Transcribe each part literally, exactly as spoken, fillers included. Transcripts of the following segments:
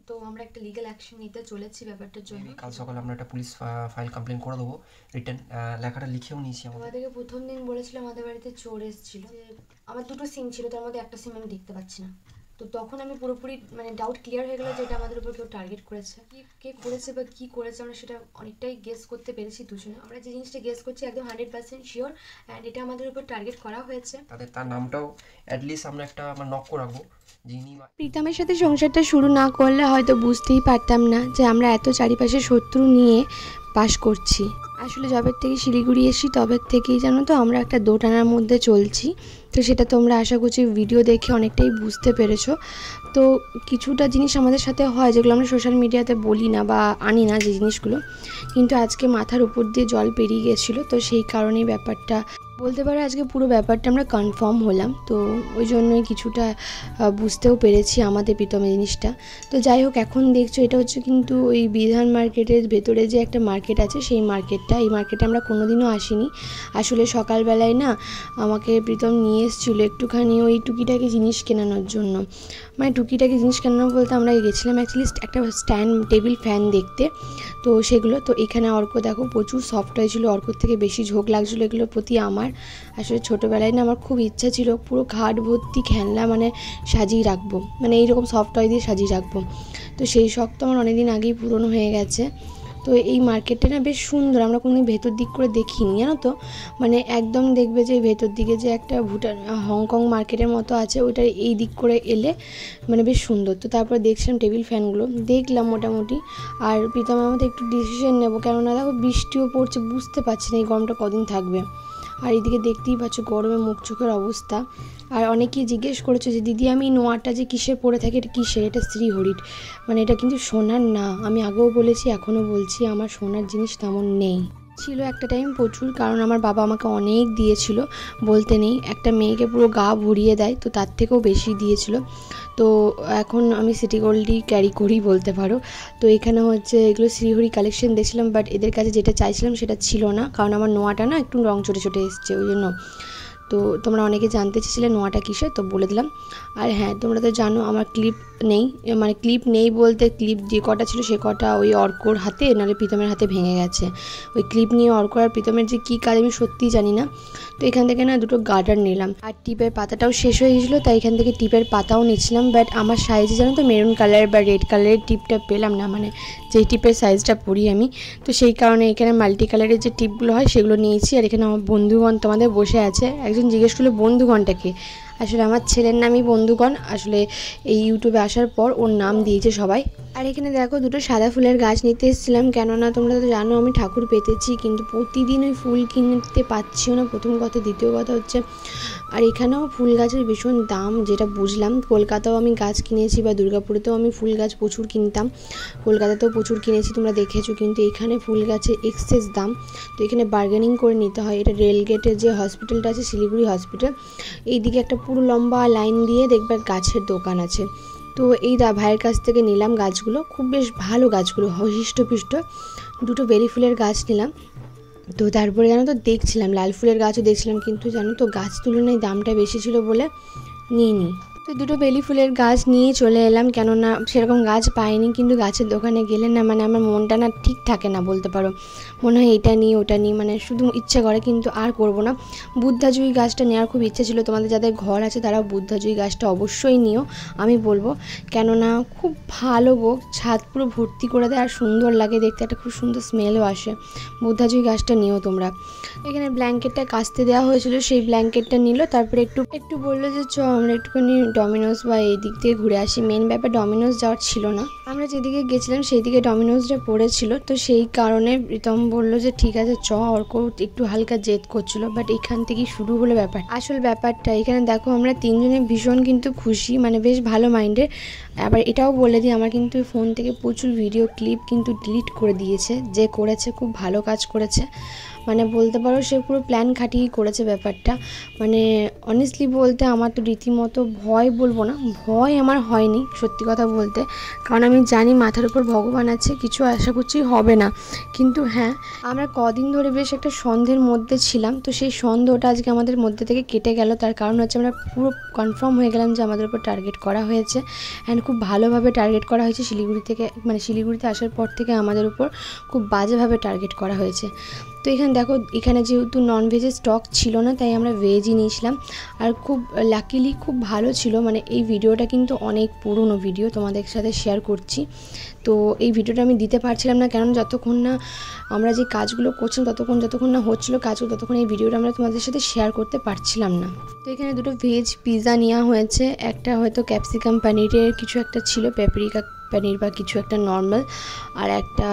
তো আমরা একটা লিগ্যাল অ্যাকশন নিতে চলেছি ব্যাপারটার জন্য। কাল সকালে আমরা একটা পুলিশ ফাইল কমপ্লেন করে দেবো, রিটার্ন লেখাটা লিখেও নিয়েছি। আমাদেরকে প্রথম দিন বলেছিল আমাদের বাড়িতে চোর এসেছিল। আমার দুটো সিম ছিল, তার মধ্যে একটা সিম আমি দেখতে পাচ্ছি না। তো তখন আমি পুরোপুরি মানে ডাউট ক্লিয়ার হয়ে গেলো যে এটা আমাদের উপর কেউ টার্গেট করেছে। কি কে করেছে বা কী করেছে আমরা সেটা অনেকটাই গেস করতে পেরেছি দুজনে। আমরা যে জিনিসটা গেস করছি একদম হান্ড্রেড পার্সেন্ট শিওর, অ্যান্ড এটা আমাদের উপর টার্গেট করা হয়েছে। তাদের তার নামটাও অ্যাটলিস্ট আমরা একটা আমার নক করে রাখবো। প্রীতমের সাথে সংসারটা শুরু না করলে হয়তো বুঝতেই পারতাম না যে আমরা এত চারিপাশে শত্রু নিয়ে বাস করছি। আসলে যবের থেকে শিলিগুড়ি এসি তবের থেকেই জানো তো আমরা একটা দোটানার মধ্যে চলছি। তো সেটা তোমরা আশা করছি ভিডিও দেখে অনেকটাই বুঝতে পেরেছো। তো কিছুটা জিনিস আমাদের সাথে হয় যেগুলো আমরা সোশ্যাল মিডিয়াতে বলি না বা আনি না যে জিনিসগুলো, কিন্তু আজকে মাথার উপর দিয়ে জল পেরিয়ে গেছিলো। তো সেই কারণেই ব্যাপারটা বলতে পারো আজকে পুরো ব্যাপারটা আমরা কনফার্ম হলাম। তো ওই জন্যই কিছুটা বুঝতেও পেরেছি আমাদের প্রীতমের জিনিসটা। তো যাই হোক, এখন দেখছো এটা হচ্ছে কিন্তু ওই বিধান মার্কেটের ভেতরে যে একটা মার্কেট আছে সেই মার্কেটটা। এই মার্কেটে আমরা কোনোদিনও আসিনি। আসলে সকালবেলায় না আমাকে প্রীতম নিয়ে এসেছিলো একটুখানি ওই টুকিটাকি জিনিস কেনানোর জন্য। মানে টুকিটাকি জিনিস কেনানো বলতে আমরা গেছিলাম অ্যাকচুয়ালি একটা স্ট্যান্ড টেবিল ফ্যান দেখতে। তো সেগুলো তো এখানে অর্ক দেখো প্রচুর সফট হয়েছিলো, অর্কর থেকে বেশি ঝোঁক লাগছিলো এগুলোর প্রতি আমার। আসলে ছোটোবেলায় না আমার খুব ইচ্ছা ছিল পুরো খাট ভর্তি খেলনা মানে সাজিয়ে রাখবো, মানে এইরকম সফট টয় দিয়ে সাজিয়ে রাখবো। তো সেই শখ তো আমার অনেকদিন আগেই পূরণ হয়ে গেছে। তো এই মার্কেটটা না বেশ সুন্দর, আমরা কোনোদিন ভেতর দিক করে দেখিনি জানো তো। মানে একদম দেখবে যে ভেতর দিকে যে একটা ভুটান হংকং মার্কেটের মতো আছে, ওইটা এই দিক করে এলে মানে বেশ সুন্দর। তো তারপরে দেখছিলাম টেবিল ফ্যানগুলো, দেখলাম মোটামুটি। আর প্রীতম আমাদের একটু ডিসিশন নেবো, কেননা দেখো বৃষ্টিও পড়ছে, বুঝতে পারছি না এই গরমটা কদিন থাকবে। আর এইদিকে দেখতেই পাচ্ছ গরমে মুখ চোখের অবস্থা। আর অনেকেই জিজ্ঞেস করেছে যে দিদি আমি নোয়াটা যে কিসের পরে থাকি এটা কিসের, এটা শ্রীহরির, মানে এটা কিন্তু সোনার না। আমি আগেও বলেছি এখনও বলছি আমার সোনার জিনিস তেমন নেই। ছিল একটা টাইম প্রচুর, কারণ আমার বাবা আমাকে অনেক দিয়েছিল বলতে নেই, একটা মেয়েকে পুরো গা ভরিয়ে দেয়, তো তার থেকেও বেশি দিয়েছিল। তো এখন আমি সিটি গোল্ডই ক্যারি করি বলতে পারো। তো এখানে হচ্ছে এগুলো শ্রীহরি কালেকশন দেখছিলাম, বাট এদের কাছে যেটা চাইছিলাম সেটা ছিল না, কারণ আমার নোয়াটা না একটু রং চটে চটে এসছে ওই জন্য। তো তোমরা অনেকে জানতে চেয়েছিলে নোয়াটা কিসে, তো বলে দিলাম। আর হ্যাঁ তোমরা তো জানো আমার ক্লিপ নেই, মানে ক্লিপ নেই বলতে ক্লিপ যে কটা ছিল সে কটা ওই অর্কর হাতে নাহলে প্রীতমের হাতে ভেঙে গেছে। ওই ক্লিপ নিয়ে অর্কর আর প্রীতমের যে কী কাজ আমি সত্যিই জানি না। তো এখান থেকে না দুটো গার্ডার নিলাম, আর টিপের পাতাটাও শেষ হয়ে গেছিলো, তাই এখান থেকে টিপের পাতাও নিচ্ছিলাম। বাট আমার সাইজে জানো তো মেরুন কালার বা রেড কালারের টিপটা পেলাম না, মানে যেই টিপের সাইজটা পরি আমি। তো সেই কারণে এখানে মাল্টি কালারের যে টিপগুলো হয় সেগুলো নিয়েছি। আর এখানে আমার বন্ধুগণ তোমাদের বসে আছে। একজন জিজ্ঞেস করলো বন্ধুগণটাকে, আসলে আমার ছেলের নামই বন্ধুগণ, আসলে এই ইউটিউবে আসার পর ওর নাম দিয়েছে সবাই। আর এখানে দেখো দুটো সাদা ফুলের গাছ নিতে এসেছিলাম, কেননা তোমরা তো জানো আমি ঠাকুর পেতেছি, কিন্তু প্রতিদিন ওই ফুল কিনতে পাচ্ছিও না প্রথম কথা, দ্বিতীয় কথা হচ্ছে আর এখানেও ফুল গাছের ভীষণ দাম, যেটা বুঝলাম। কলকাতাও আমি গাছ কিনেছি বা দুর্গাপুরেতেও আমি ফুল গাছ প্রচুর কিনতাম, কলকাতাতেও প্রচুর কিনেছি তোমরা দেখেছো, কিন্তু এখানে ফুল গাছের এক্সেস দাম। তো এখানে বার্গেনিং করে নিতে হয়। এটা রেলগেটের যে হসপিটালটা আছে শিলিগুড়ি হসপিটাল, এইদিকে একটা পুরো লম্বা লাইন দিয়ে দেখবে গাছের দোকান আছে। তো এই দা ভাইয়ের কাছ থেকে নিলাম গাছগুলো, খুব বেশ ভালো গাছগুলো, হৃষ্টপুষ্ট। দুটো বেলি ফুলের গাছ নিলাম। তো তারপরে জানো তো দেখছিলাম লাল ফুলের গাছও দেখছিলাম, কিন্তু জানো তো গাছ তুলনায় দামটা বেশি ছিল বলে নিইনি। তো দুটো বেলি ফুলের গাছ নিয়ে চলে এলাম, কেননা সেরকম গাছ পাইনি। কিন্তু গাছের দোকানে গেলে না মানে আমার মনটা না ঠিক থাকে না বলতে পারো, মনে হয় এটা নিই ওটা নিই, মানে শুধু ইচ্ছে করে কিন্তু আর করব না। বুদ্ধাজয়ী গাছটা নেওয়ার খুব ইচ্ছে ছিল, তোমাদের যাদের ঘর আছে তারাও বুদ্ধাজয়ী গাছটা অবশ্যই নিও আমি বলবো, কেননা খুব ভালো গো, ছাদ পুরো ভর্তি করে দেয় আর সুন্দর লাগে দেখতে, একটা খুব সুন্দর স্মেলও আসে। বুদ্ধাজয়ী গাছটা নিও তোমরা। এখানে ব্ল্যাঙ্কেটটা কাচতে দেওয়া হয়েছিল, সেই ব্ল্যাঙ্কেটটা নিল। তারপরে একটু একটু বললো যে চ আমরা একটুখানি ডমিনোজ বা এই দিক থেকে ঘুরে আসি। মেন ব্যাপার ডমিনোজ যাওয়ার ছিল না, আমরা যেদিকে গেছিলাম সেই দিকে ডমিনোজটা পড়েছিল। তো সেই কারণে প্রীতম বললো যে ঠিক আছে চ, অর্ক একটু হালকা জেদ করছিল, বাট এখান থেকেই শুরু হলো ব্যাপার, আসল ব্যাপারটা। এখানে দেখো আমরা তিনজনে ভীষণ কিন্তু খুশি, মানে বেশ ভালো মাইন্ডের। আবার এটাও বলে দিই আমার কিন্তু ফোন থেকে প্রচুর ভিডিও ক্লিপ কিন্তু ডিলিট করে দিয়েছে, যে করেছে খুব ভালো কাজ করেছে। মানে বলতে পারো সে পুরো প্ল্যান খাটিয়ে করেছে ব্যাপারটা। মানে অনেস্টলি বলতে আমার তো রীতিমতো ভয় বলবো না, ভয় আমার হয়নি সত্যি কথা বলতে, কারণ আমি জানি মাথার উপর ভগবান আছে, কিছু আশা করছি হবে না। কিন্তু হ্যাঁ, আমরা কদিন ধরে বেশ একটা সন্দেহের মধ্যে ছিলাম, তো সেই সন্দেহটা আজকে আমাদের মধ্যে থেকে কেটে গেল। তার কারণ হচ্ছে আমরা পুরো কনফার্ম হয়ে গেলাম যে আমাদের উপর টার্গেট করা হয়েছে, অ্যান্ড খুব ভালোভাবে টার্গেট করা হয়েছে। শিলিগুড়ি থেকে মানে শিলিগুড়িতে আসার পর থেকে আমাদের উপর খুব বাজেভাবে টার্গেট করা হয়েছে। তো এখানে দেখো, এখানে যেহেতু ননভেজের স্টক ছিল না, তাই আমরা ভেজই নিয়েছিলাম। আর খুব লাকিলি খুব ভালো ছিল। মানে এই ভিডিওটা কিন্তু অনেক পুরনো ভিডিও, তোমাদের সাথে শেয়ার করছি। তো এই ভিডিওটা আমি দিতে পারছিলাম না, কারণ যতক্ষণ না আমরা যে কাজগুলো করছিলাম ততক্ষণ যতক্ষণ না হচ্ছিলো কাজগুলো, ততক্ষণ এই ভিডিওটা আমরা তোমাদের সাথে শেয়ার করতে পারছিলাম না। তো এখানে দুটো ভেজ পিৎজা নেওয়া হয়েছে, একটা হয়তো ক্যাপসিকাম পনিরের কিছু একটা ছিল, পেপরিকা পনির বা কিছু একটা নর্মাল, আর একটা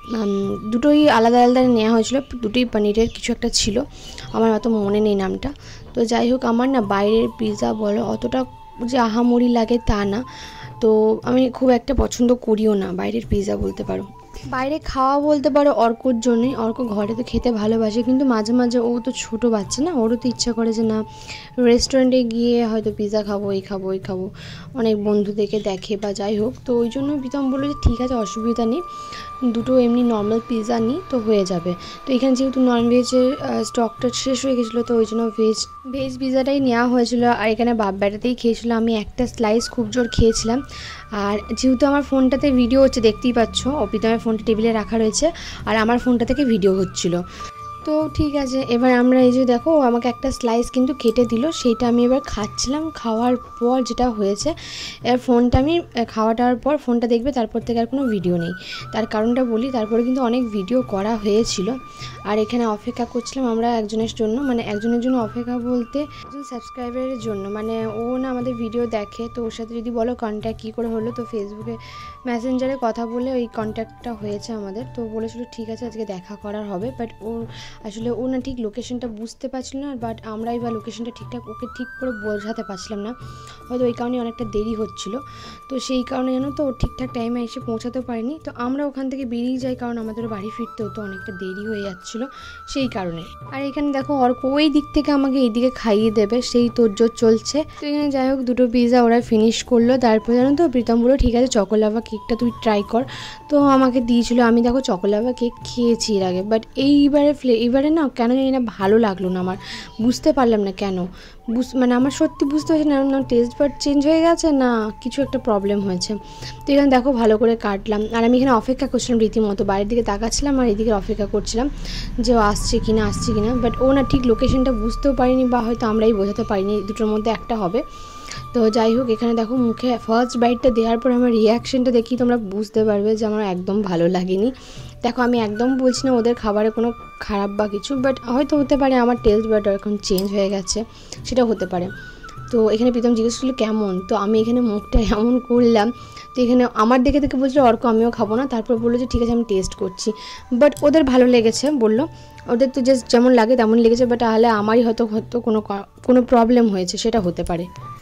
দুটোই আলাদা আলাদা নেওয়া হয়েছিল, দুটোই পনিরের কিছু একটা ছিল, আমার অত মনে নেই নামটা। তো যাই হোক, আমার না বাইরের পিৎজা বলো অতটা যে আহামরি লাগে তা না, তো আমি খুব একটা পছন্দ করিও না বাইরের পিৎজা বলতে পারো। বাইরে খাওয়া বলতে পারো অর্কর জন্যই, অর্ক ঘরে তো খেতে ভালোবাসে, কিন্তু মাঝে মাঝে ও তো ছোটো বাচ্চা না, ওরও তো ইচ্ছা করে যে না রেস্টুরেন্টে গিয়ে হয়তো পিৎজা খাবো, এই খাবো ওই খাবো, অনেক বন্ধুদেরকে দেখে বা যাই হোক। তো ওই জন্য প্রীতম বললো যে ঠিক আছে অসুবিধা নেই, দুটো এমনি নর্মাল পিৎজা নিই তো হয়ে যাবে। তো এখানে যেহেতু ননভেজের স্টকটা শেষ হয়ে গেছিলো, তো ওই জন্য ভেজ ভেজ পিৎজাটাই নেওয়া হয়েছিল। আর এখানে বাপ বেটাতেই খেয়েছিলো, আমি একটা স্লাইস খুব জোর খেয়েছিলাম। আর যেহেতু আমার ফোনটাতে ভিডিও হচ্ছে দেখতেই পাচ্ছ, প্রীতমের ফোনটা টেবিলে রাখা রয়েছে আর আমার ফোনটা থেকে ভিডিও হচ্ছিলো। তো ঠিক আছে, এবার আমরা এই যে দেখো আমাকে একটা স্লাইস কিন্তু কেটে দিল, সেইটা আমি এবার খাচ্ছিলাম। খাওয়ার পর যেটা হয়েছে, এবার ফোনটা আমি খাওয়াটার পর ফোনটা দেখবে, তারপর থেকে আর কোনো ভিডিও নেই। তার কারণটা বলি, তারপরে কিন্তু অনেক ভিডিও করা হয়েছিল। আর এখানে অপেক্ষা করছিলাম আমরা একজনের জন্য, মানে একজনের জন্য অপেক্ষা বলতে একজন সাবস্ক্রাইবারের জন্য। মানে ও না আমাদের ভিডিও দেখে, তো ওর সাথে যদি বলো কন্ট্যাক্ট কী করে হলো, তো ফেসবুকে মেসেঞ্জারে কথা বলে ওই কন্ট্যাক্টটা হয়েছে আমাদের। তো বলেছিল ঠিক আছে আজকে দেখা করার হবে, বাট ওর আসলে ও না ঠিক লোকেশনটা বুঝতে পারছিল না, বাট আমরাই বা লোকেশনটা ঠিকঠাক ওকে ঠিক করে বোঝাতে পারছিলাম না, হয়তো ওই কারণে অনেকটা দেরি হচ্ছিলো। তো সেই কারণে জানো তো ও ঠিকঠাক টাইমে এসে পৌঁছাতে পারিনি। তো আমরা ওখান থেকে বেরিয়ে যাই, কারণ আমাদের বাড়ি ফিরতেও তো অনেকটা দেরি হয়ে যাচ্ছিলো সেই কারণে। আর এখানে দেখো অর্ক ওই দিক থেকে আমাকে এইদিকে খাইয়ে দেবে, সেই তোড়জোড় চলছে। তো এখানে যাই হোক দুটো পিৎজা ওরা ফিনিশ করলো। তারপর জানো তো প্রীতম বললো ঠিক আছে চকোলাভা কেকটা তুই ট্রাই কর। তো আমাকে দিয়েছিলো, আমি দেখো চকোলাভা কেক খেয়েছি এর আগে, বাট এইবারে ফ্লে এবারে না কেন জানি না ভালো লাগলো না আমার, বুঝতে পারলাম না কেন। বুঝ মানে আমার সত্যি বুঝতে পারছি না, না টেস্ট বাড চেঞ্জ হয়ে গেছে না কিছু একটা প্রবলেম হয়েছে। তো এখানে দেখো ভালো করে কাটলাম, আর আমি এখানে অপেক্ষা করছিলাম রীতিমতো, বাইরের দিকে তাকাচ্ছিলাম আর এদিকে অপেক্ষা করছিলাম যে ও আসছে কি না আসছে কি না, বাট ও না ঠিক লোকেশনটা বুঝতেও পারিনি, বা হয়তো আমরাই বোঝাতে পারিনি, দুটোর মধ্যে একটা হবে। তো যাই হোক, এখানে দেখো মুখে ফার্স্ট বাইটটা দেওয়ার পর আমার রিয়াকশানটা দেখি তোমরা বুঝতে পারবে যে আমার একদম ভালো লাগেনি। দেখো আমি একদম বলছি না ওদের খাবারে কোনো খারাপ বা কিছু, বাট হয়তো হতে পারে আমার টেস্ট বাট এখন চেঞ্জ হয়ে গেছে, সেটা হতে পারে। তো এখানে প্রীতম জিজ্ঞেস করলো কেমন, তো আমি এখানে মুখটা এমন করলাম, তো এখানে আমার দেখে দেখে বলছিল অর্ক আমিও খাবো না, তারপর বললো যে ঠিক আছে আমি টেস্ট করছি, বাট ওদের ভালো লেগেছে বললো, ওদের তো জাস্ট যেমন লাগে তেমন লেগেছে, বাট তাহলে আমারই হয়তো হয়তো কোনো কোনো প্রবলেম হয়েছে, সেটা হতে পারে।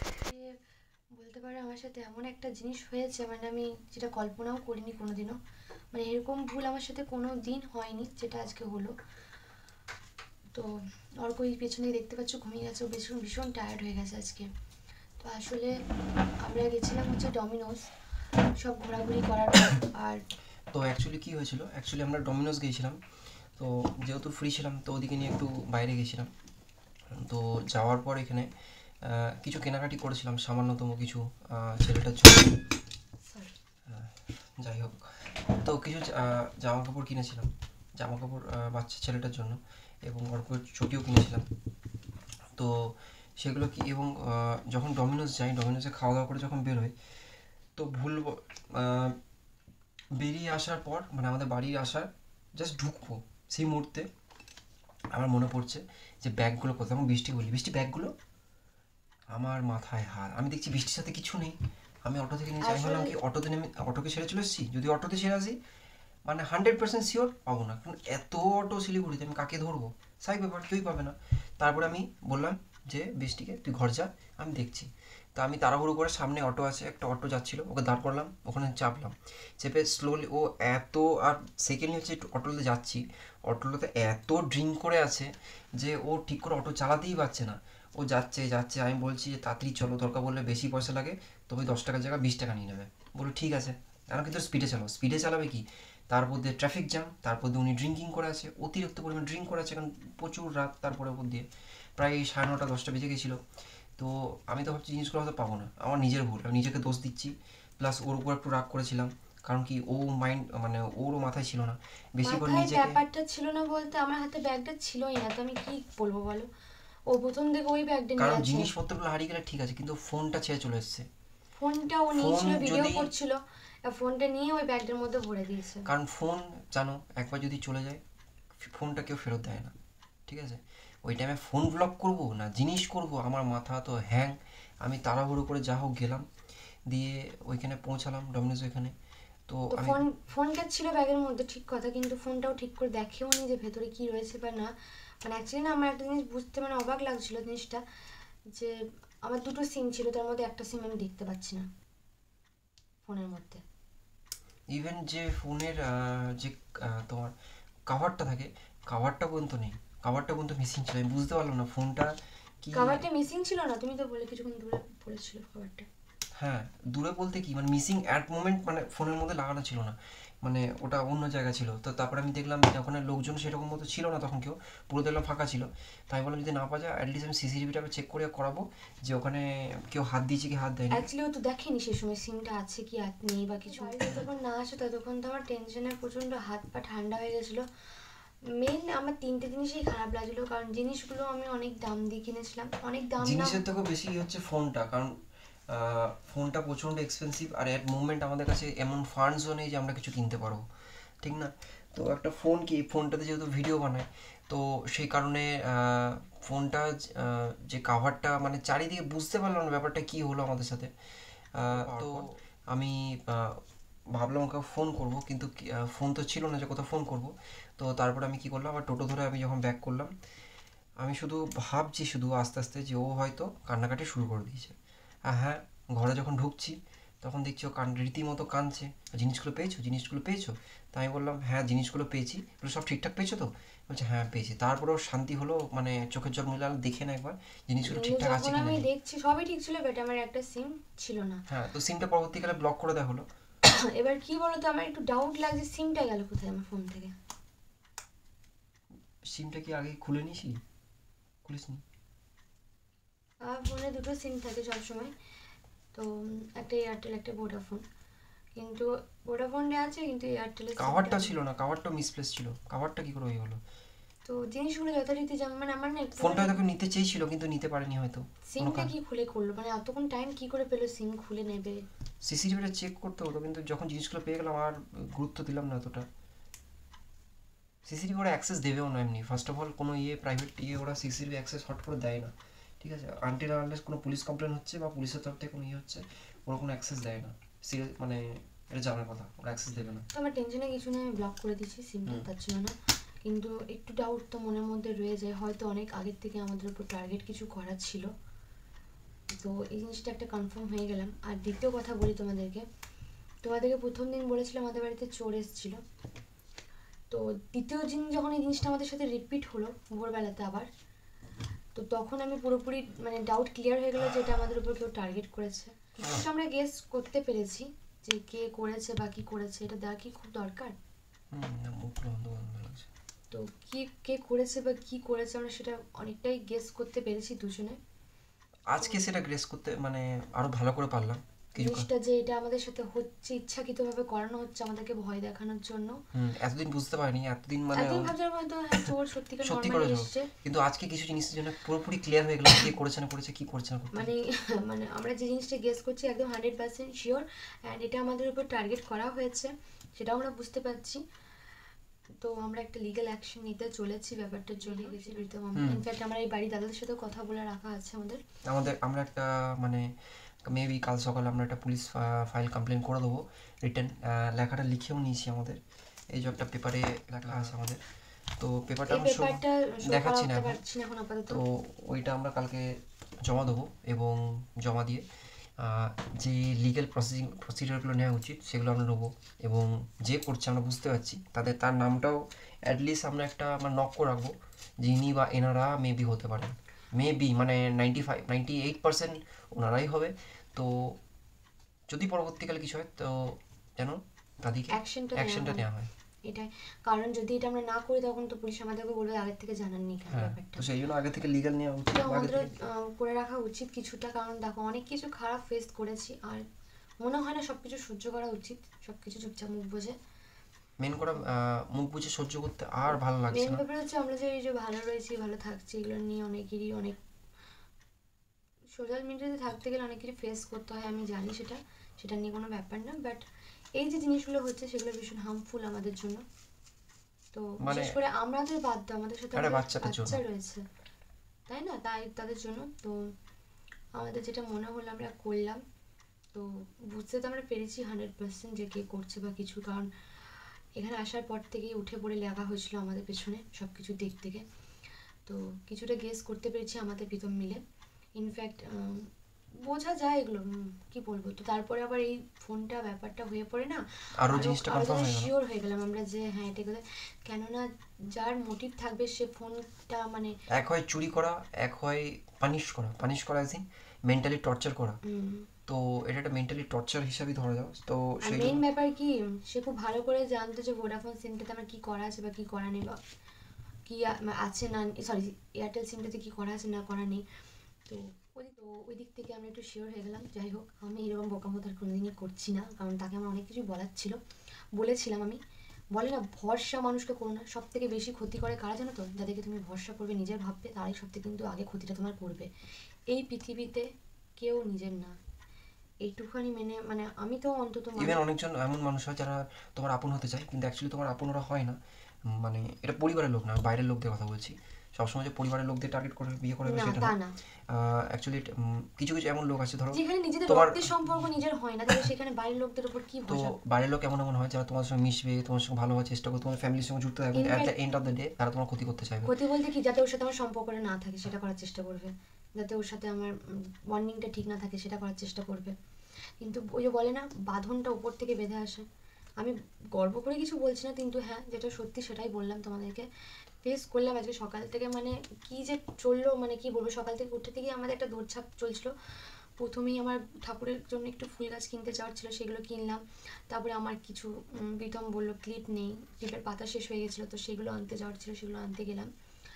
বলতে পারে আমার সাথে এমন একটা জিনিস হয়েছে, মানে আমি যেটা কল্পনাও করিনি কোনোদিনও, মানে এরকম ভুল আমার সাথে কোনো দিন হয়নি যেটা আজকে হলো। তো অর্ক ওই পেছনে দেখতে পাচ্ছ ঘুমিয়ে গেছে, ও ভীষণ ভীষণ টায়ার্ড হয়ে গেছে আজকে। তো আসলে আমরা গেছিলাম হচ্ছে ডমিনোস সব ঘোরাঘুরি করার পর। আর তো অ্যাকচুয়ালি কী হয়েছিল, অ্যাকচুয়ালি আমরা ডমিনোস গিয়েছিলাম, তো যেহেতু ফ্রি ছিলাম তো ওদিকে নিয়ে একটু বাইরে গেছিলাম। তো যাওয়ার পর এখানে কিছু কেনাকাটি করেছিলাম, সামান্যতম কিছু ছেলেটার জন্য, যাই হোক। তো কিছু জামা কাপড় কিনেছিলাম, জামা কাপড় বাচ্চা ছেলেটার জন্য, এবং অল্প চটিও কিনেছিলাম। তো সেগুলো কি, এবং যখন ডমিনোস যাই, ডমিনোসে খাওয়া দাওয়া করে যখন বেরোই, তো ভুল বেরিয়ে আসার পর মানে আমাদের বাড়ি আসার জাস্ট ঢুকবো সেই মুহূর্তে আমার মনে পড়ছে যে ব্যাগগুলো কোথাও, এবং বৃষ্টি বলি বৃষ্টি ব্যাগগুলো আমার মাথায় হাত, আমি দেখছি বৃষ্টির সাথে কিছু নেই। আমি অটো থেকে নিয়ে যাই, ভাবলাম কি অটোতে নেমে অটোকে ছেড়ে চলে এসেছি, যদি অটোতে ছেড়ে আসি মানে হান্ড্রেড পার্সেন্ট শিওর পাবো না, কারণ এত অটো শিলিগুড়িতে আমি কাকে ধরবো, সাই ব্যাপার কেউই পাবে না। তারপরে আমি বললাম যে বৃষ্টিকে তুই ঘর যা, আমি দেখছি। তো আমি তাড়াহুড়ো করে, সামনে অটো আছে, একটা অটো যাচ্ছিলো, ওকে দাঁড় করলাম, ওখানে চাপলাম, চেপে স্লোলি ও এত, আর সেকেন্ড হচ্ছে একটু অটোতে যাচ্ছি, অটোতে এত ড্রিঙ্ক করে আছে যে ও ঠিক করে অটো চালাতেই পারছে না। ও যাচ্ছে যাচ্ছে, আমি বলছি যে তাড়াতাড়ি চলো, দরকার বললে বেশি পয়সা লাগে তবে দশ টাকার জায়গায় বিশ টাকা নিয়ে নেবে। বলো ঠিক আছে, কেন কিন্তু স্পিডে চালাও, স্পিডে চালাবে কি, তারপর দিয়ে ট্রাফিক জ্যাম, তারপর দিয়ে উনি ড্রিঙ্কিং করে আছে, অতিরিক্ত পরিমাণ ড্রিঙ্ক করে আছে, কারণ প্রচুর রাত, তারপরে ওপর দিয়ে প্রায় সাড়ে নটা দশটা বেজে গেছিলো। তো আমি তো ভাবছি জিনিসগুলো হয়তো পাবো না, আমার নিজের ভুল, আমি নিজেকে দোষ দিচ্ছি, প্লাস ওর উপর একটু রাগ করেছিলাম, কারণ কি ও মাইন্ড মানে ওরও মাথায় ছিল না বেশি করে মাথায় নিজেকে। ব্যাপারটা ছিল না বলতে আমার হাতে ব্যাগটা ছিলই না, তো আমি কি বলবো বলো, ও প্রথম থেকে ওই ব্যাগটা নিয়ে কারণ আছে। জিনিসপত্রগুলো হারিয়ে গেলে ঠিক আছে, কিন্তু ফোনটা ছেড়ে চলে এসছে, ফোনটা ও ফোন নিয়েছিল, ভিডিও যদি, করছিল, আর ফোনটা নিয়ে ওই ব্যাগটার মধ্যে ভরে দিয়েছে। কারণ ফোন জানো একবার যদি চলে যায় ফোনটা কেউ ফেরত দেয় না, ঠিক আছে। ওই টাইমে ফোন ব্লক করব না জিনিস করব, আমার মাথা তো হ্যাং। আমি তাড়াহুড়ো করে যা হোক গেলাম, দিয়ে ওইখানে পৌঁছালাম ডমিনোজ ওইখানে। তো তো আমি ফোন ফোনটা ছিল ব্যাগের মধ্যে ঠিক কথা, কিন্তু ফোনটাও ঠিক করে দেখেও নি যে ভেতরে কি রয়েছে বা না। মানে অ্যাকচুয়ালি না আমার একটা জিনিস বুঝতে মানে অবাক লাগছিল জিনিসটা, যে আমার দুটো সিম ছিল, তার মধ্যে একটা সিম আমি দেখতে পাচ্ছি না ফোনের মধ্যে। ইভেন যে ফোনের যে আহ, তোমার কাভারটা থাকে, কাভারটা পর্যন্ত নেই, কাভারটা পর্যন্ত মিসিং ছিল, আমি বুঝতে পারলাম না ফোনটা কি। কভারটা মিসিং ছিল না, তুমি তো বলে কিছুক্ষণ দূরে পড়েছিল কভারটা। হ্যাঁ, দূরে বলতে কি মানে মিসিং অ্যাট মোমেন্ট, মানে ফোনের মধ্যে লাগানো ছিল না, মানে ওটা অন্য জায়গায় ছিল। তো তারপরে আমি দেখলাম যে ওখানে লোকজন সেরকম মতো ছিল না তখন, কেউ পুরো দেখলাম ফাঁকা ছিল। তাই বললাম যদি না পাওয়া যায় অ্যাটলিস্ট আমি সিসিটিভিটাকে চেক করে করাবো যে ওখানে কেউ হাত দিয়েছে কি হাত দেয়নি। অ্যাকচুয়ালি ও তো দেখেনি সে সময় সিমটা আছে কি আর নেই বা কিছু। যতক্ষণ না আসে ততক্ষণ তো আমার টেনশনে প্রচণ্ড হাত পা ঠান্ডা হয়ে গেছিলো। মেন আমার তিনটে জিনিসই খারাপ লাগছিলো, কারণ জিনিসগুলো আমি অনেক দাম দিয়ে কিনেছিলাম, অনেক দাম না জিনিসের থেকেও বেশি হচ্ছে ফোনটা, কারণ আহ, ফোনটা প্রচণ্ড এক্সপেন্সিভ, আর অ্যাট মুভমেন্ট আমাদের কাছে এমন ফান্ডসও নেই যে আমরা কিছু কিনতে পারবো, ঠিক না। তো একটা ফোন কি, ফোনটাতে যেহেতু ভিডিও বানায়, তো সেই কারণে আহ, ফোনটা আহ, যে কাভারটা মানে চারিদিকে বুঝতে পারলাম না ব্যাপারটা কি হলো আমাদের সাথে। আহ, তো আমি আহ, ভাবলাম ওকে ফোন করব, কিন্তু কি- আহ, ফোন তো ছিল না যে কোথাও ফোন করব। তো তারপর আমি কি করলাম, আবার টোটো ধরে আমি যখন ব্যাক করলাম, আমি শুধু ভাবছি শুধু আস্তে আস্তে যে ও হয়তো কান্নাকাটি শুরু করে দিয়েছে। আর হ্যাঁ, ঘরে যখন ঢুকছি তখন দেখছি ও কান রীতিমতো কাঁদছে, জিনিসগুলো পেয়েছো জিনিসগুলো পেয়েছো। তাই আমি বললাম হ্যাঁ জিনিসগুলো পেয়েছি, বলে সব ঠিকঠাক পেয়েছো তো, বলছে হ্যাঁ পেয়েছি। তারপরেও শান্তি হলো, মানে চোখের জল মিলাল, দেখে না একবার জিনিসগুলো কিন্তু ঠিকঠাক আছে যখন কি না। আমি দেখছি সবই ঠিক ছিল, বাট আমার একটা সিম ছিল না। হ্যাঁ, তো সিমটা পরবর্তীকালে ব্লক করে দেওয়া হলো। এবার কি বলতো, আমার একটু ডাউট লাগছে সিমটা গেল কোথায় আমার ফোন থেকে। সিমটা কি আগে খুলে নিয়েছিলি, খুলিসনি? আমার ফোনে দুটো সিম থাকে সবসময়, তো একটা এয়ারটেল একটা ভোডাফোন, কিন্তু ভোডাফোনটা আছে কিন্তু এয়ারটেলের কাভারটা ছিল না, কাভারটা মিসপ্লেস ছিল, কাভারটা কি করে হয়ে গেলো। তো জিনিসগুলো যথারীতি যেমন মানে আমার না একটু ফোনটা তোকে নিতে চেয়েছিল কিন্তু নিতে পারেনি হয়তো কোনো সিমটা কারণ। কি খুলে করলো, মানে এতক্ষণ টাইম কি করে পেলো সিম খুলে নেবে। সিসিটিভিটা চেক করতে হতো, কিন্তু যখন জিনিসগুলো পেয়ে গেলাম আর গুরুত্ব দিলাম না এতটা। সিসিটিভি ওরা অ্যাক্সেস দেবেও না এমনি, ফার্স্ট অফ অল কোনো ইয়ে প্রাইভেট ইয়ে ওরা সিসিটিভি অ্যাক্সেস হট করে দেয় না, ঠিক আছে। আনটিল আনলেস কোনো পুলিশ কমপ্লেন হচ্ছে বা পুলিশের তরফ থেকে কোনো ইয়ে হচ্ছে, ওরা কোনো অ্যাক্সেস দেয় না। সিরিয়াস মানে এটা জানার কথা, ওরা অ্যাক্সেস দেবে না। তো আমার টেনশনে কিছু নেই, আমি ব্লক করে দিয়েছি সিমটা, তার ছিল না। কিন্তু একটু ডাউট তো মনের মধ্যে রয়ে যায়, হয়তো অনেক আগের থেকে আমাদের উপর টার্গেট কিছু করা ছিল। তো এই জিনিসটা একটা কনফার্ম হয়ে গেলাম। আর দ্বিতীয় কথা বলি তোমাদেরকে, তোমাদেরকে প্রথম দিন বলেছিলাম আমাদের বাড়িতে চোর এসেছিল। তো দ্বিতীয় দিন যখন এই জিনিসটা আমাদের সাথে রিপিট হলো ভোরবেলাতে আবার, তো তখন আমি পুরোপুরি মানে ডাউট ক্লিয়ার হয়ে গেলো যে এটা আমাদের উপর কেউ টার্গেট করেছে। কিছুটা আমরা গেস করতে পেরেছি যে কে করেছে বা কি করেছে, এটা দেওয়া কি খুব দরকার? মুখগুলো বন্ধ বন্ধ লাগছে। তো কি কে করেছে বা কি করেছে আমরা সেটা অনেকটাই গেস করতে পেরেছি দুজনে। আজকে সেটা গ্রেস করতে মানে আরো ভালো করে পারলাম কিছু। জিনিসটা যে এটা আমাদের সাথে হচ্ছে ইচ্ছাকৃতভাবে করানো হচ্ছে আমাদেরকে ভয় দেখানোর জন্য। হুম, এতদিন বুঝতে পারিনি, এতদিন মানে এতদিন ভাবছিলাম হয়তো হ্যাঁ চোর সত্যিকার সত্যি নর্মালি করে এসছে, কিন্তু আজকে কিছু জিনিসের জন্য পুরোপুরি ক্লিয়ার হয়ে গেল কে করেছে না করেছে, কি করছে না করছে। মানে মানে আমরা যে জিনিসটা গেস করছি একদম হান্ড্রেড পার্সেন্ট শিওর, অ্যান্ড এটা আমাদের উপর টার্গেট করা হয়েছে সেটাও আমরা বুঝতে পারছি। তো আমরা একটা লিগ্যাল অ্যাকশন নিতে চলেছি, ব্যাপারটা চলে গেছে প্রীতম। ইনফ্যাক্ট আমরা এই বাড়ি দাদাদের সাথে কথা বলে রাখা আছে আমাদের আমাদের আমরা একটা মানে মেবি কাল সকালে আমরা একটা পুলিশ ফাইল কমপ্লেন করে দেবো রিটেন, লেখাটা লিখেও নিয়েছি আমাদের, এই যে একটা পেপারে লেখা আছে আমাদের। তো পেপারটা এই আমি পেপারটা দেখাচ্ছি না এখন, পারছি না এখন আপাতত। তো ওইটা আমরা কালকে জমা দেবো এবং জমা দিয়ে যে লিগ্যাল প্রসেসিং প্রসিডিওরগুলো নেওয়া উচিত সেগুলো আমরা নেবো, এবং যে করছে আমরা বুঝতে পারছি তাদের তার নামটাও অ্যাটলিস্ট আমরা একটা আমরা নক করে রাখবো যে ইনি বা এনারা মেবি হতে পারেন, মেবি মানে ninety five ninety eight percent ওনারাই হবে। তো যদি পরবর্তীকালে কিছু হয় তো যেন তাদেরকে অ্যাকশনটা অ্যাকশনটা নেওয়া হয়। এটাই কারণ যদি এটা আমরা না করি তখন তো পুলিশ আমাদেরকে বলবে আগের থেকে জানাননি কেন হ্যাঁ, ব্যাপারটা। তো সেই জন্য আগে থেকে লিগ্যাল নেওয়া উচিত, তো আগে আমাদের থেকে আহ, করে রাখা উচিত কিছুটা, কারণ দেখো অনেক কিছু খারাপ ফেস করেছি আর মনে হয় না সব কিছু সহ্য করা উচিত, সব কিছু চুপচাপ মুখ বুঝে মেন করা মুখ বুঝে সহ্য করতে আর ভালো লাগছে মেন না। ব্যাপার হচ্ছে আমরা যে এই যে ভালো রয়েছি ভালো থাকছি এগুলো নিয়ে অনেকেরই অনেক সোশ্যাল মিডিয়াতে থাকতে গেলে অনেকেরই ফেস করতে হয়, আমি জানি সেটা, সেটা নিয়ে কোনো ব্যাপার না। বাট এই যে জিনিসগুলো হচ্ছে সেগুলো ভীষণ হার্মফুল আমাদের জন্য। তো মানে বিশেষ করে আমাদের বাদ দাও, আমাদের সাথে একটা আমাদের বাচ্চাটার জন্য। বাচ্চা রয়েছে তাই না, তাই তাদের জন্য তো আমাদের যেটা মনে হলো আমরা করলাম। তো বুঝতে তো আমরা পেরেছি হান্ড্রেড পার্সেন্ট যে কে করছে বা কিছু, কারণ এখানে আসার পর থেকেই উঠে পড়ে লাগা হয়েছিল আমাদের পেছনে সব কিছু দিক থেকে। তো কিছুটা গেস করতে পেরেছি আমাদের প্রীতম মিলে, ইনফ্যাক্ট বোঝা যায় এগুলো, উম, কি বলবো। তো তারপরে আবার এই ফোনটা ব্যাপারটা হয়ে পড়ে না আরো জিনিসটা কনফার্ম হয়ে গেল, শিওর হয়ে গেলাম আমরা যে হ্যাঁ এটা কথা, কেননা যার মোটিভ থাকবে সে ফোনটা মানে এক হয় চুরি করা, এক হয় পানিশ করা, পানিশ করা অ্যাজ ইন মেন্টালি টর্চার করা। উম, তো এটা একটা মেন্টালি টর্চার হিসাবেই ধরা যাও। তো আর সেই মেইন জন্য ব্যাপার কি সে খুব ভালো করে জানতো যে ভোডাফোন সিমটাতে আমার কি করা আছে বা কি করা নেই, বা কি আ- মা- আছে না, সরি এয়ারটেল সিমটাতে কি করা আছে না করা নেই। তো ওই তো ওই দিক থেকে আমরা একটু শিওর হয়ে গেলাম। যাই হোক আমি এরকম বোকামতো আর কোনোদিনই করছি না, কারণ তাকে আমার অনেক কিছু বলার ছিল, বলেছিলাম আমি। বলে না ভরসা মানুষকে করো না, সব থেকে বেশি ক্ষতি করে কারা জানো তো, যাদেরকে তুমি ভরসা করবে নিজের ভাববে তারাই সব থেকে কিন্তু আগে ক্ষতিটা তোমার করবে। এই পৃথিবীতে কেউ নিজের না, এইটুখানি মেনে মানে আমি তো অন্তত মানে ইভেন অনেকজন এমন মানুষ হয় যারা তোমার আপন হতে চায় কিন্তু অ্যাকচুয়ালি তোমার আপন ওরা হয় না। উম, মানে এটা পরিবারের লোক না, বাইরের লোকদের কথা বলছি। সবসময় যে পরিবারের লোকদের টার্গেট করে বিয়ে করে না সেটা তা না। না, অ্যাকচুয়ালি কিছু কিছু এমন লোক আছে ধরো যেখানে নিজেদের তোমার, রক্তের সম্পর্ক নিজের হয় না তাহলে সেখানে বাইরের লোকদের উপর কি তো ভরসা। বাইরের লোক এমন এমন হয় যারা তোমার সঙ্গে মিশবে, তোমার সঙ্গে ভালো হওয়ার চেষ্টা করবে, তোমার ফ্যামিলির সঙ্গে যুক্ত থাকবে, at the end of the day তারা তোমার ক্ষতি করতে চাইবে। ক্ষতি বলতে কি, যাতে ওর সাথে আমার সম্পর্কটা না থাকে সেটা করার চেষ্টা করবে, যাতে ওর সাথে আমার বন্ডিংটা ঠিক না থাকে সেটা করার চেষ্টা করবে। কিন্তু ওই যে বলে না বাঁধনটা উপর থেকে বেঁধে আসে, আমি গর্ব করে কিছু বলছি না, কিন্তু হ্যাঁ যেটা সত্যি সেটাই বললাম তোমাদেরকে। ফেস করলাম আজকে সকাল থেকে, মানে কি যে চললো মানে কি বলবো, সকাল থেকে উঠে থেকে আমাদের একটা দৌড়ঝাঁপ চলছিল। প্রথমেই আমার ঠাকুরের জন্য একটু ফুল গাছ কিনতে যাওয়ার ছিল, সেগুলো কিনলাম। তারপরে আমার কিছু উম, প্রীতম বললো ক্লিপ নেই, ক্লিপের পাতা শেষ হয়ে গেছিলো, তো সেগুলো আনতে যাওয়ার ছিল, সেগুলো আনতে গেলাম।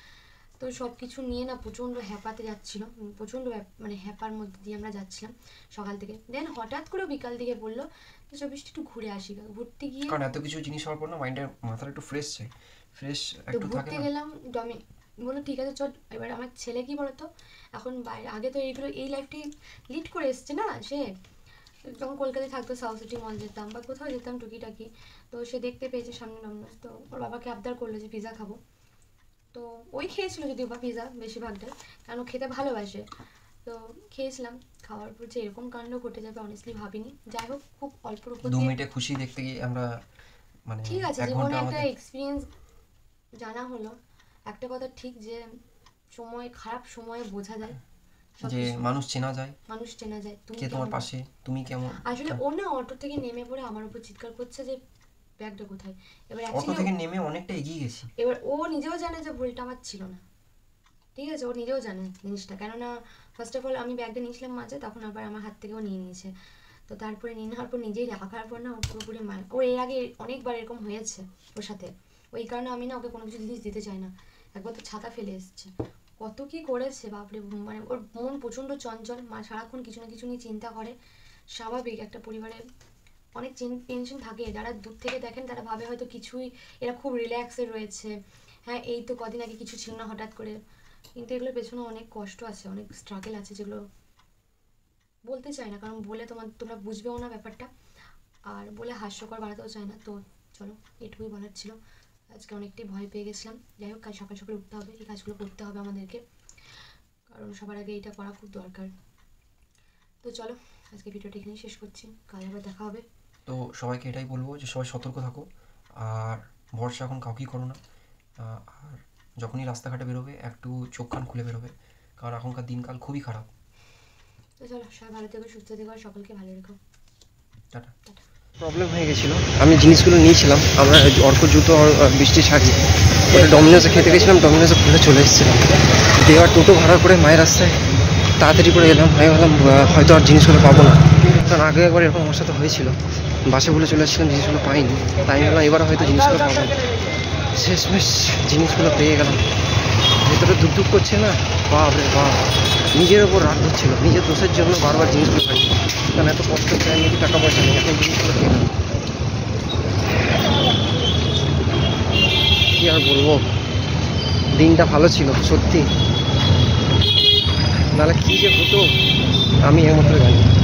তো সব কিছু নিয়ে না প্রচণ্ড হ্যাপাতে যাচ্ছিলো, উম, প্রচণ্ড ব্যাপ- মানে হ্যাপার মধ্যে দিয়ে আমরা যাচ্ছিলাম সকাল থেকে। দেন হঠাৎ করে বিকাল দিকে বললো যে চব্বিশটা একটু ঘুরে আসি গা। ঘুরতে গিয়ে কারণ এত কিছু জিনিস হওয়ার পর না মাইন্ডের মাথাটা একটু ফ্রেশ চাই, ফ্রেশ তো একটু থাকে ঘুরতে না। গেলাম ডমি, বললো ঠিক আছে চল। এবার আমার ছেলে কি বলতো, এখন বাইরে আগে তো এইগুলো এই লাইফটি লিড করে এসছে না সে, যখন কলকাতায় থাকতো সাউথ সিটি মল যেতাম বা কোথাও যেতাম টুকিটাকি, তো সে দেখতে পেয়েছে সামনে ডমিনোস, তো ওর বাবাকে আবদার করলো যে পিৎজা খাবো। তো ওই খেয়েছিল যদিও বা পিৎজা বেশিরভাগটাই, কারণ ও খেতে ভালোবাসে। তো খেয়েছিলাম, খাওয়ার পর যে এরকম কাণ্ড ঘটে যাবে অনেস্টলি ভাবিনি। যাই হোক খুব অল্পর উপর দু দিয়ে মিনিটে খুশি দেখতে গিয়ে আমরা মানে ঠিক আছে, এক জীবনে ঘন্টা একটা আমাদের, এক্সপিরিয়েন্স জানা হলো। একটা কথা ঠিক যে সময় খারাপ সময়ে বোঝা যায় সব যে কিছু, মানুষ চেনা যায়, মানুষ চেনা যায়। তুমি কে তোমার কেমন, পাশে, তুমি কেমন। আসলে ও না অটো থেকে নেমে পড়ে আমার উপর চিৎকার করছে যে ব্যাগটা কোথায়। এবার অটো অ্যাকচুয়ালি থেকে নেমে অনেকটা এগিয়ে গেছি। এবার ও নিজেও জানে যে ভুলটা আমার ছিল না, ঠিক আছে, ও নিজেও জানে জিনিসটা, কেননা ফার্স্ট অফ অল আমি ব্যাগটা নিয়েছিলাম মাঝে, তখন আবার আমার হাত থেকেও নিয়ে নিয়েছে। তো তারপরে নিয়ে নেওয়ার পর নিজেই রাখার পর না ও পুরোপুরি মার, ওর এর আগে অনেকবার এরকম হয়েছে ওর সাথে। ওই কারণে আমি না ওকে কোনো কিছু জিনিস দিতে চাই না। একবার তো ছাতা ফেলে এসছে, কত কি করেছে বাপরে, মানে ওর মন প্রচণ্ড চঞ্চল, মা সারাক্ষণ কিছু না কিছু নিয়ে চিন্তা করে। স্বাভাবিক, একটা পরিবারে অনেক টেনশন থাকে, যারা দূর থেকে দেখেন তারা ভাবে হয়তো কিছুই, এরা খুব রিল্যাক্সে রয়েছে, হ্যাঁ এই তো কদিন আগে কিছু ছিল না হঠাৎ করে, কিন্তু এগুলোর পেছনে অনেক কষ্ট আছে, অনেক স্ট্রাগল আছে, যেগুলো বলতে চাই না, কারণ বলে তোমার তোমরা বুঝবেও না ব্যাপারটা, আর বলে হাস্যকর বাড়াতেও চাই না। তো চলো এটুকুই বলার ছিল। আজকে অনেকটাই ভয় পেয়ে গেছিলাম। যাই হোক কাল সকাল সকাল উঠতে হবে, এই কাজগুলো করতে হবে আমাদেরকে, কারণ সবার আগে এটা করা খুব দরকার। তো চলো আজকে ভিডিওটা এখানেই শেষ করছি, কাল আবার দেখা হবে। তো সবাইকে এটাই বলবো যে সবাই সতর্ক থাকো, আর ভরসা এখন কাউকেই করো না। আহ, আর যখনই রাস্তাঘাটে বেরোবে একটু চোখ কান খুলে বেরোবে, কারণ এখনকার দিনকাল খুবই খারাপ। তো চলো, সবাই ভালো থেকো, সুস্থ থেকো, আর সকলকে ভালো রেখো। টাটা। প্রবলেম হয়ে গেছিলো, আমি জিনিসগুলো নিয়েছিলাম, আমরা অর্ক জুতো আর বৃষ্টি শাড়ি ওটা ডমিনোসে খেতে গেছিলাম, ডমিনোসে খুলে চলে এসেছিলাম। দিয়ে আর টোটো ভাড়া করে মায়ের রাস্তায় তাড়াতাড়ি করে এলাম। আমি ভাবলাম হয়তো আর জিনিসগুলো পাবো না, কারণ আগে একবার এরকম আমার সাথে হয়েছিল, বাসে বলে চলে এসেছিলাম, জিনিসগুলো পাইনি। তাই ভাবলাম এবার হয়তো জিনিসগুলো পাবো। শেষমেশ জিনিসগুলো পেয়ে গেলাম। ভেতরে ধুক ধুক করছে না, বাপ রে বাপ, নিজের ওপর রাগ হচ্ছিল, নিজের দোষের জন্য বারবার জিনিসগুলো পাই, কারণ এত কষ্ট চাই, নাকি টাকা পয়সা নেই, এখন জিনিসগুলো পেলাম। কি আর বলবো, দিনটা ভালো ছিল সত্যি, নাহলে কি যে হতো আমি একমাত্র জানি।